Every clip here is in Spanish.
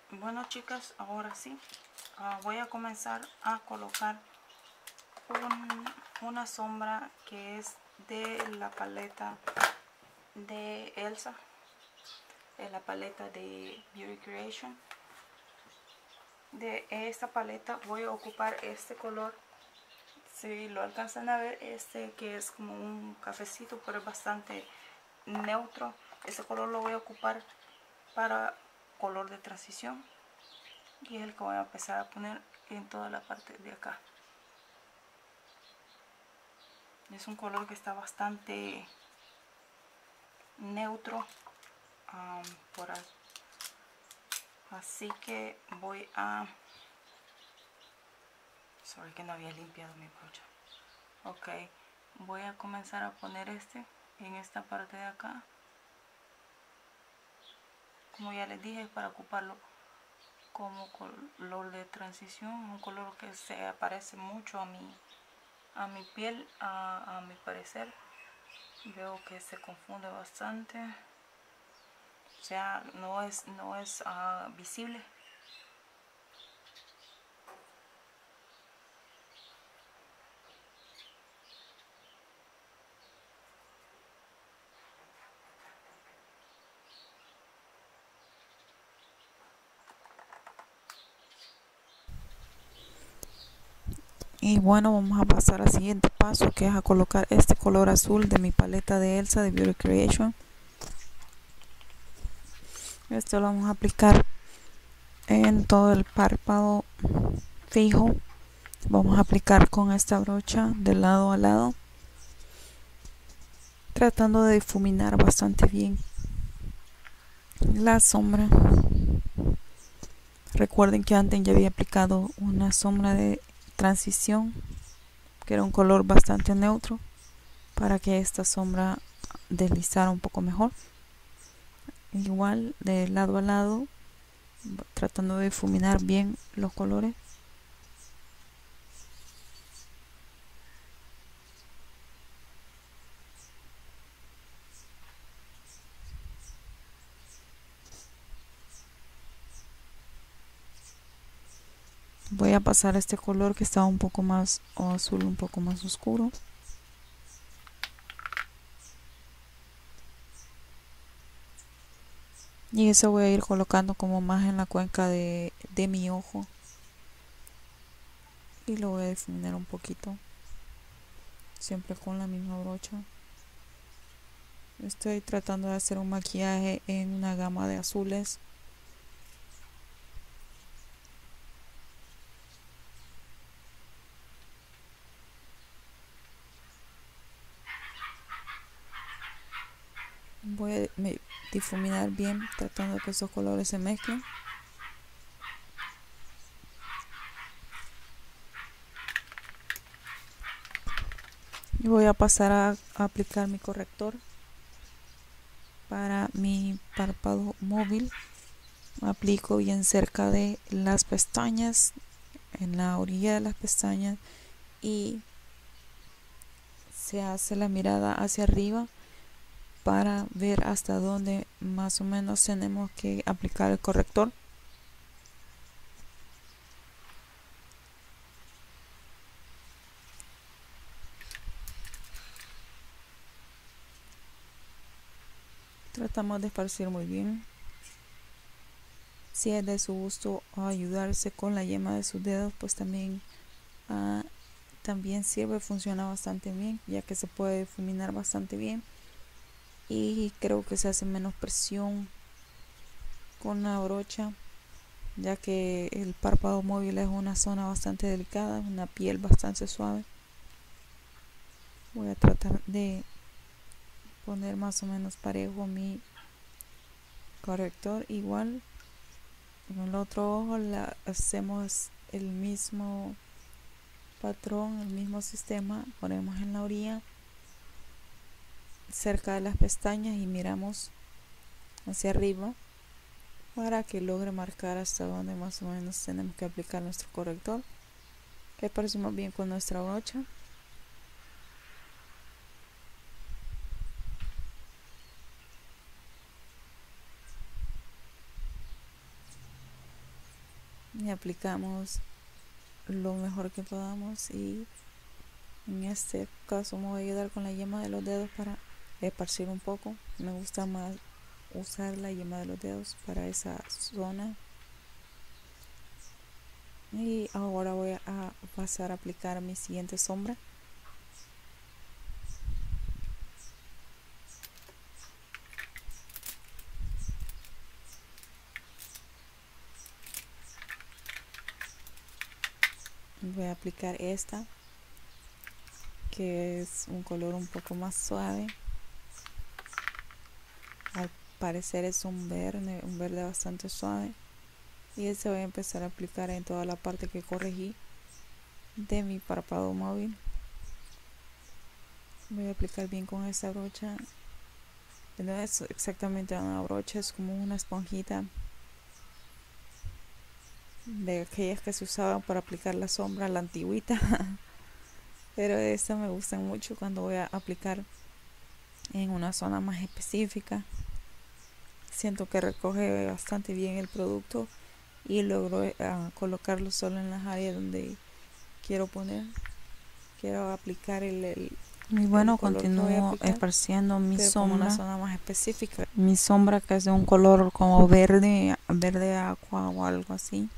Bueno, chicas, ahora sí voy a comenzar a colocar una sombra que es de la paleta de Elsa, de la paleta de Beauty Creation. De esta paleta voy a ocupar este color, si lo alcanzan a ver, este que es como un cafecito pero es bastante neutro. Ese color lo voy a ocupar para color de transición y es el que voy a empezar a poner en toda la parte de acá. Es un color que está bastante neutro por ahí. Así que voy a... Sorry que no había limpiado mi brocha. Ok, voy a comenzar a poner este en esta parte de acá. Como ya les dije, para ocuparlo como color de transición, un color que se parece mucho a mi piel, a mi parecer. Veo que se confunde bastante, o sea, no es visible. Y bueno, vamos a pasar al siguiente paso, que es a colocar este color azul de mi paleta de Elsa de Beauty Creation. Esto lo vamos a aplicar en todo el párpado fijo. Vamos a aplicar con esta brocha de lado a lado, tratando de difuminar bastante bien la sombra. Recuerden que antes ya había aplicado una sombra de transición, que era un color bastante neutro, para que esta sombra deslizara un poco mejor. Igual de lado a lado, tratando de difuminar bien los colores. Voy a pasar este color que está un poco más azul, un poco más oscuro. Y eso voy a ir colocando como más en la cuenca de mi ojo. Y lo voy a difuminar un poquito, siempre con la misma brocha. Estoy tratando de hacer un maquillaje en una gama de azules. Voy a difuminar bien, tratando de que esos colores se mezclen. Y voy a pasar a aplicar mi corrector para mi párpado móvil. Aplico bien cerca de las pestañas, en la orilla de las pestañas, y se hace la mirada hacia arriba para ver hasta dónde más o menos tenemos que aplicar el corrector. Tratamos de esparcir muy bien. Si es de su gusto ayudarse con la yema de sus dedos, pues también sirve, funciona bastante bien, ya que se puede difuminar bastante bien y creo que se hace menos presión con la brocha, ya que el párpado móvil es una zona bastante delicada, una piel bastante suave. Voy a tratar de poner más o menos parejo mi corrector. Igual en el otro ojo hacemos el mismo patrón, el mismo sistema. Ponemos en la orilla cerca de las pestañas y miramos hacia arriba para que logre marcar hasta donde más o menos tenemos que aplicar nuestro corrector. Le parecemos bien con nuestra brocha. y aplicamos lo mejor que podamos, y en este caso me voy a ayudar con la yema de los dedos para esparcir un poco. Me gusta más usar la yema de los dedos para esa zona. Y ahora voy a pasar a aplicar mi siguiente sombra. Voy a aplicar esta, que es un color un poco más suave. Al parecer es un verde bastante suave. Y este voy a empezar a aplicar en toda la parte que corregí de mi párpado móvil. Voy a aplicar bien con esta brocha. No es exactamente una brocha, es como una esponjita de aquellas que se usaban para aplicar la sombra, la antigüita. Pero esta me gusta mucho cuando voy a aplicar en una zona más específica. Siento que recoge bastante bien el producto y logro colocarlo solo en las áreas donde quiero aplicar Y bueno, el color que voy a continúo aplicar, esparciendo mi pero como una sombra. zona más específica. Mi sombra, que es de un color como verde agua o algo así.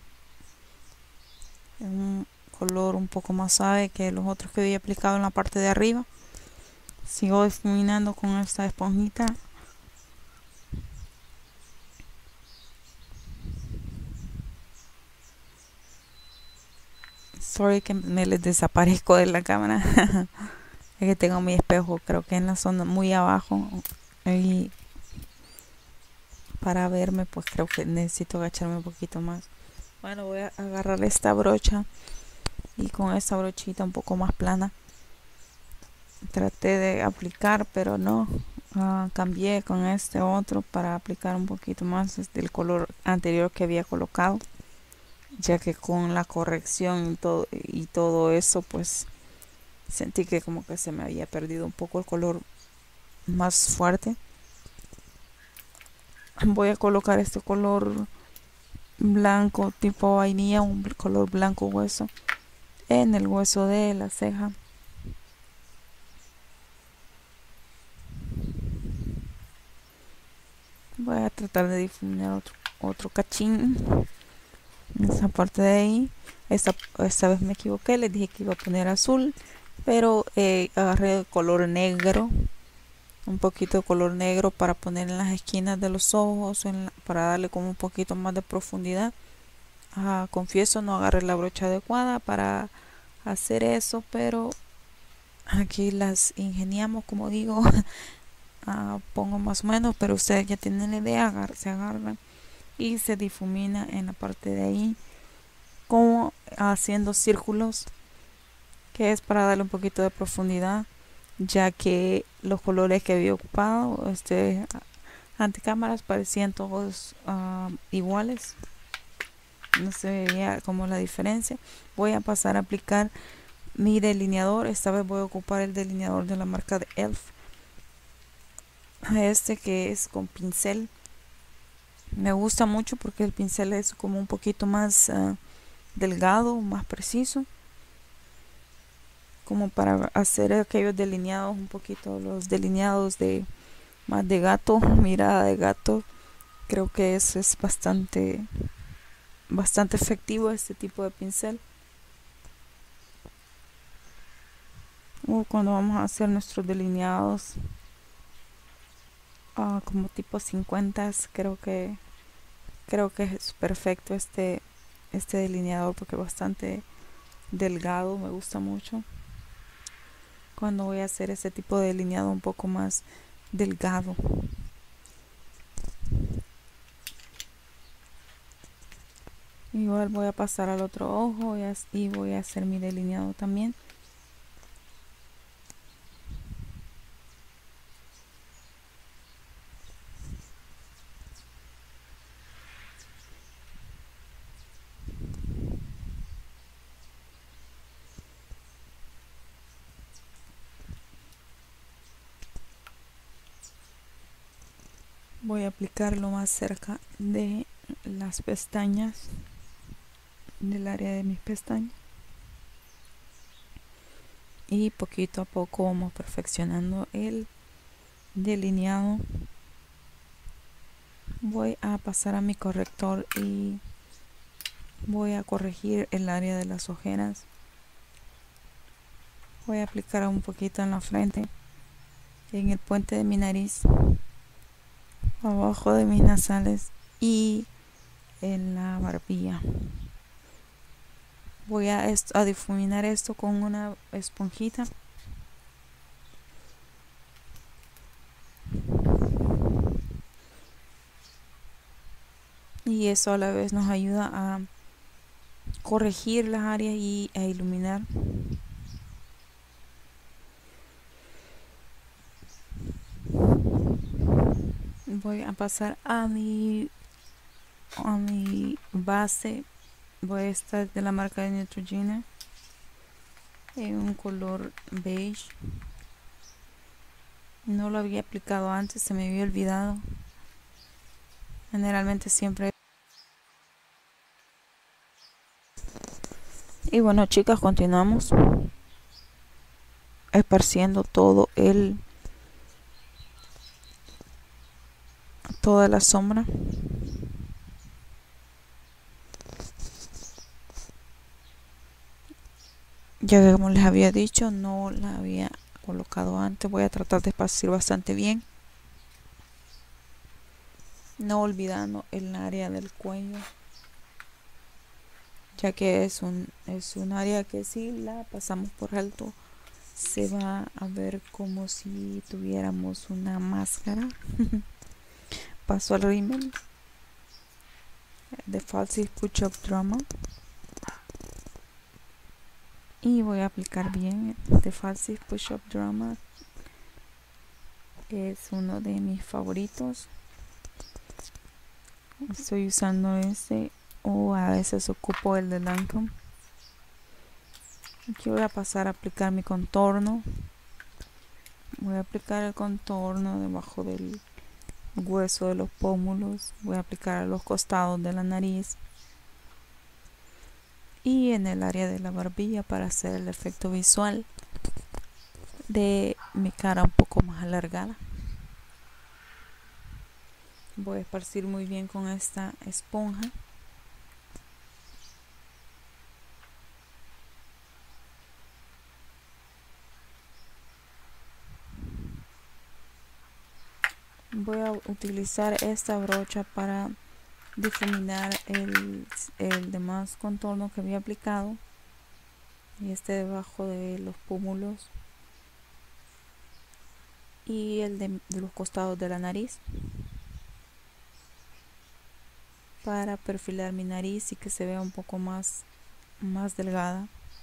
Es un color un poco más suave que los otros que había aplicado en la parte de arriba. Sigo difuminando con esta esponjita. Sorry que me les desaparezco de la cámara. Es que tengo mi espejo, creo que en la zona muy abajo. Y para verme, pues creo que necesito agacharme un poquito más. Bueno, voy a agarrar esta brocha y con esta brochita un poco más plana traté de aplicar, pero no. Cambié con este otro para aplicar un poquito más del color anterior que había colocado, ya que con la corrección y todo eso, pues sentí que como que se me había perdido un poco el color más fuerte. Voy a colocar este color blanco tipo vainilla, un color blanco hueso, en el hueso de la ceja. Voy a tratar de difuminar otro cachín en esa parte de ahí. Esta vez me equivoqué, les dije que iba a poner azul, pero agarré color negro, un poquito de color negro para poner en las esquinas de los ojos, para darle como un poquito más de profundidad. Confieso, no agarré la brocha adecuada para hacer eso, pero aquí las ingeniamos, como digo. Pongo más o menos, pero ustedes ya tienen la idea. Se agarran y se difumina en la parte de ahí, como haciendo círculos, que es para darle un poquito de profundidad, ya que los colores que había ocupado ante cámaras parecían todos iguales, no se veía como la diferencia. Voy a pasar a aplicar mi delineador. Esta vez voy a ocupar el delineador de la marca de Elf, que es con pincel. Me gusta mucho porque el pincel es como un poquito más delgado, más preciso, como para hacer aquellos delineados, un poquito los delineados de más de gato, mirada de gato. Creo que eso es bastante efectivo, este tipo de pincel. Cuando vamos a hacer nuestros delineados como tipo 50, creo que es perfecto este delineador, porque es bastante delgado. Me gusta mucho cuando voy a hacer este tipo de delineado un poco más delgado. Igual voy a pasar al otro ojo y voy a hacer mi delineado también. Voy a aplicarlo más cerca de las pestañas. del área de mis pestañas. Y poquito a poco vamos perfeccionando el delineado. Voy a pasar a mi corrector y voy a corregir el área de las ojeras. Voy a aplicar un poquito en la frente, en el puente de mi nariz, abajo de mis nasales y en la barbilla. Voy a difuminar esto con una esponjita. Y eso a la vez nos ayuda a corregir las áreas y a iluminar. Voy a pasar a mi base. Voy a estar de la marca de Neutrogena en un color beige. No lo había aplicado antes, se me había olvidado. Generalmente siempre. Y bueno, chicas, continuamos esparciendo toda la sombra. Ya que, como les había dicho, no la había colocado antes. Voy a tratar de esparcir bastante bien, no olvidando el área del cuello, ya que es un área que si la pasamos por alto se va a ver como si tuviéramos una máscara. Paso al rímel de Falsies Push-Up Drama y voy a aplicar bien. De Falsies Push-Up Drama es uno de mis favoritos. Estoy usando este, o a veces ocupo el de Lancome. Aquí voy a pasar a aplicar mi contorno. Voy a aplicar el contorno debajo del hueso de los pómulos. Voy a aplicar a los costados de la nariz y en el área de la barbilla para hacer el efecto visual de mi cara un poco más alargada. Voy a esparcir muy bien con esta esponja. Voy a utilizar esta brocha para difuminar el demás contorno que había aplicado, y debajo de los pómulos y el de los costados de la nariz, para perfilar mi nariz y que se vea un poco más delgada.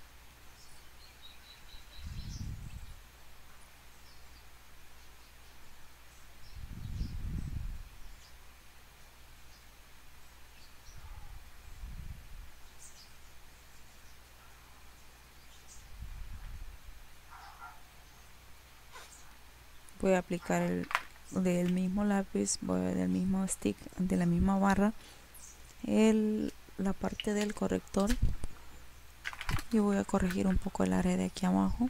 Voy a aplicar del mismo lápiz, del mismo stick, de la misma barra, la parte del corrector, y voy a corregir un poco el área de aquí abajo.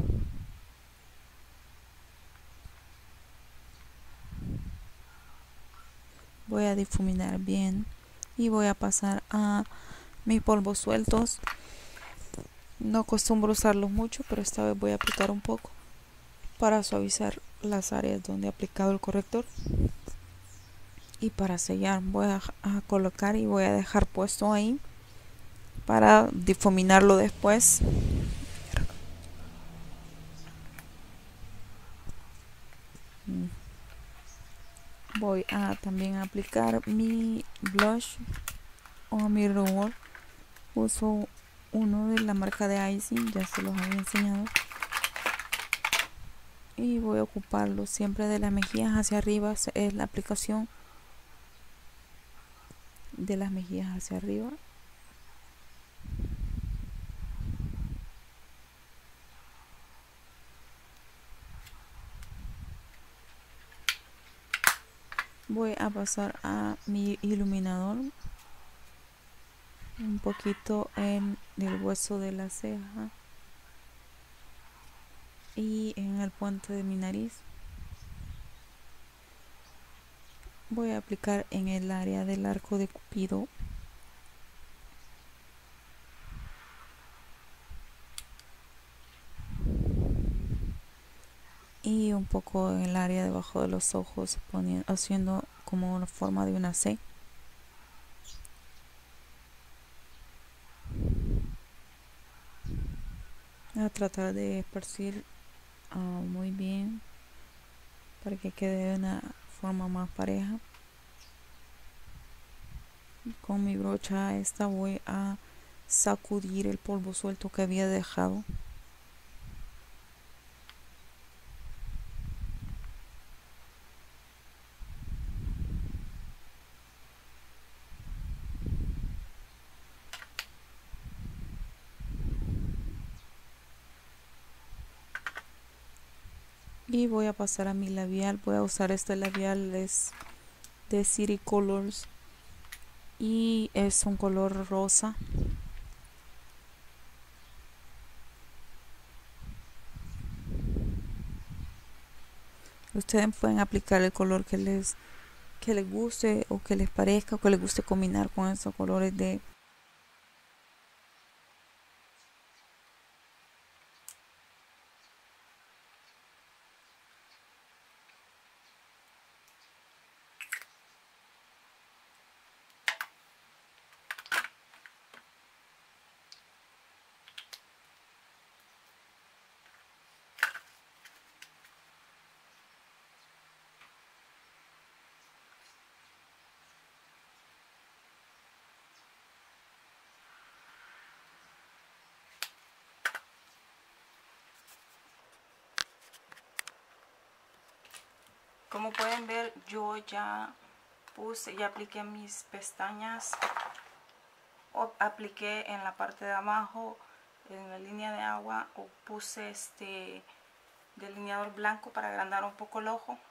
Voy a difuminar bien y voy a pasar a mis polvos sueltos. No acostumbro usarlos mucho, pero esta vez voy a aplicar un poco para suavizar las áreas donde he aplicado el corrector. Y para sellar voy a colocar y voy a dejar puesto ahí para difuminarlo después. Voy a también aplicar mi blush o mi rubor. Uso uno de la marca de Icing, ya se los había enseñado. Y voy a ocuparlo siempre de las mejillas hacia arriba. Es la aplicación de las mejillas hacia arriba. Voy a pasar a mi iluminador un poquito en el hueso de la ceja y en el puente de mi nariz. Voy a aplicar en el área del arco de Cupido. Y un poco en el área debajo de los ojos, haciendo como una forma de una C. Voy a tratar de esparcir muy bien para que quede de una forma más pareja. Con mi brocha esta voy a sacudir el polvo suelto que había dejado. Y voy a pasar a mi labial. Voy a usar este labial, es de City Colors y es un color rosa. Ustedes pueden aplicar el color que les guste o que les parezca o que les guste combinar con esos colores de Como pueden ver, yo ya apliqué mis pestañas, o apliqué en la parte de abajo, en la línea de agua, o puse este delineador blanco para agrandar un poco el ojo.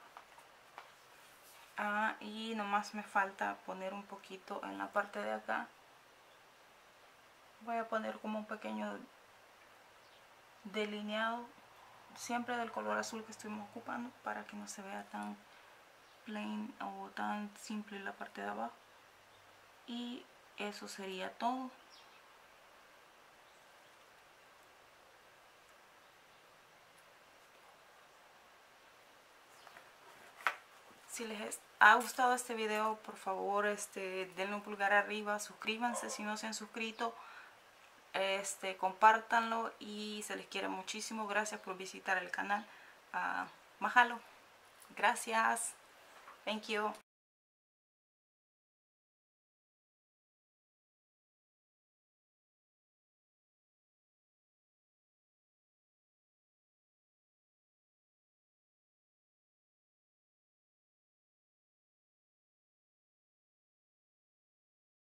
Y nomás me falta poner un poquito en la parte de acá. Voy a poner como un pequeño delineado, siempre del color azul que estuvimos ocupando, para que no se vea tan plain o tan simple la parte de abajo. Y eso sería todo. Si les ha gustado este video, por favor denle un pulgar arriba, suscríbanse si no se han suscrito, compártanlo y se les quiere muchísimo. Gracias por visitar el canal. Mahalo. Gracias. Thank you.